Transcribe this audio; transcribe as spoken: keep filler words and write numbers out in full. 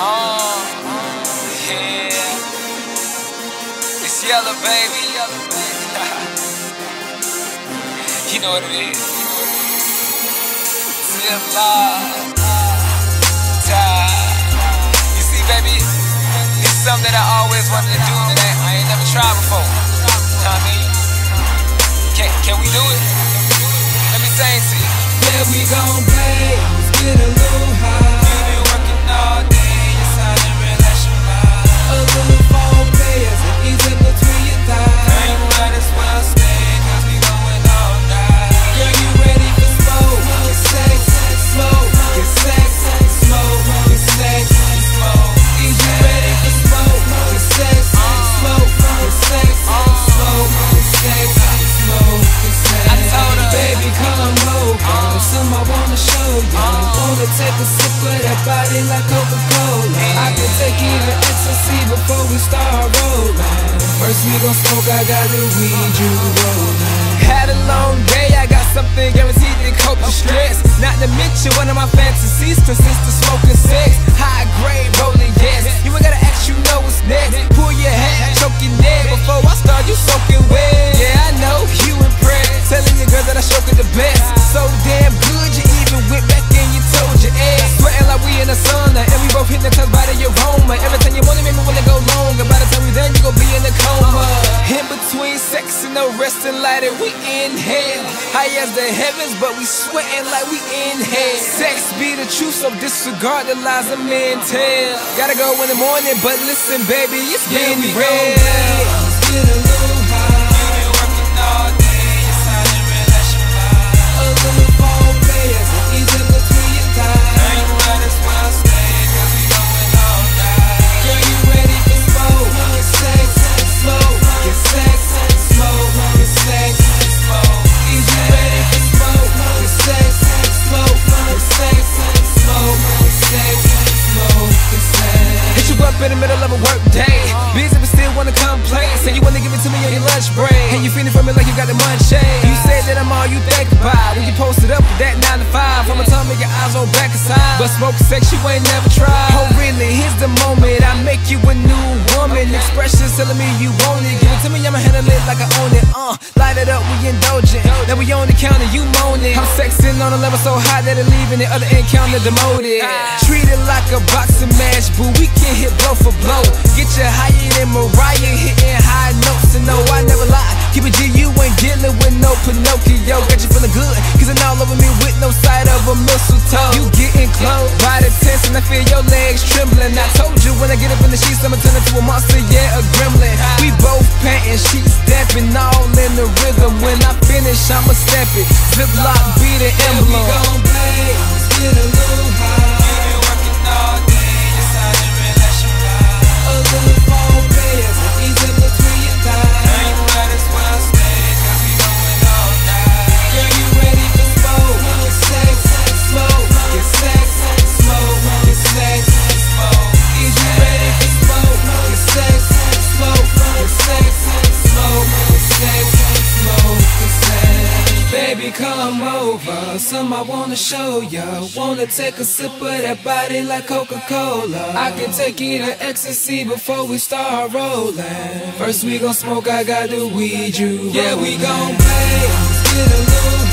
Oh, yeah. It's yellow, baby. You know what it is. Zip Live. You see, baby, it's something that I always wanted to do that I ain't never tried before. You know what I mean? Can, can we do it? Let me sing to you. Yeah, we gon' play. Let's get a little high. You've been working all day. It's time to relax your mind. A little phone players and ease up between your thighs. Girl, you might as well stay, cause we going all night. Girl, you ready for smoke? Get sex, smoke. Get sex, smoke. Get sex, smoke. Is you ready for smoke? Get sex, smoke. Get sex, smoke. Get sex, smoke. Get sex. I told her, baby, come over. Some I wanna show you. Wanna take a sip of that body like Coca-Cola. I can take you to ecstasy before we start rolling. First we gon' smoke, I got the weed, you rollin'. had a long day, I got something guaranteed to cope with stress. Not to mention one of my fantasies consists of smoking sex. High grade rolling, yes. You ain't gotta ask, you know what's next. Pull your hat, choke your neck. Before I start, you soaking wet. Yeah, I know, you impressed. Telling your girl that I stroke it the best. So damn good, you even went back and you told your ex. Sweating like we in the sun, and we both hypnotized by the aroma. Every time you want it, make me wanna go longer. By the time we done, you gon' be in the coma. In between sex and no resting light, and we inhale. High as the heavens, but we sweating like we inhale. Sex be the truth, so disregard the lies of men tell. Gotta go in the morning, but listen, baby, it's Yeah, been we real. gon' play. Let's get a little high. You've been working all day, it's time to relax your mind. A little phone players and ease up between your thighs. Girl, you might as well stay, cause we going all night. Girl, you ready for smoke? Get sex, smoke. Get sex, smoke. Get sex, smoke. Is you ready for smoke? Get sex, smoke. Get sex, smoke. Get sex, smoke. Get sex. Hit you up in the middle of a work day. Busy but still wanna come play. Say you wanna give it to me on your lunch break. And you feeling for me like you got the munchies. You said that I'm all you think about when you posted up with that nine to five. I'ma tell me your eyes on back aside. But smoke sex you ain't never tried. Oh really, here's the moment I make you a new woman. Expressions telling me you want it. Give it to me, I'ma handle it like I own it. Uh, light it up, we indulgent. Now we on the counter, you moaning. I'm sexing on a level so high that it leaving the other encounter demoted. Treat it like a boxing match, boo. We can hit blow for blow. Get you higher than Mariah, hitting high notes. And no, I never lie. Keep it G, you ain't dealing with no Pinocchio. Got you feeling good, kissing all over me with no sight of a mistletoe. You getting close, body tense, and I feel your legs trembling. I told you when I get up in the sheets, I'ma turn into a monster, yeah, a gremlin. We both panting, sheets stepping, all in the rhythm. When I finish, I'ma step it. Ziploc be the emblem. We gon' play. Let's get a little high. You've been working all day, it's time to relax your mind. A little phone players and ease up between your thighs. Girl, you might as well stay, cause we going all night. Girl, you ready for smoke? Get sex, smoke. Get sex, smoke. Get sex, smoke. Is you ready for smoke? Get sex, smoke. Get sex, smoke. Get sex, smoke. Get sex. Baby, come over. Some I wanna show ya. Wanna take a sip of that body like Coca-Cola. I can take you to ecstasy before we start rolling. First we gon' smoke, I got the weed, you. Yeah, we gon' play. Let's get a little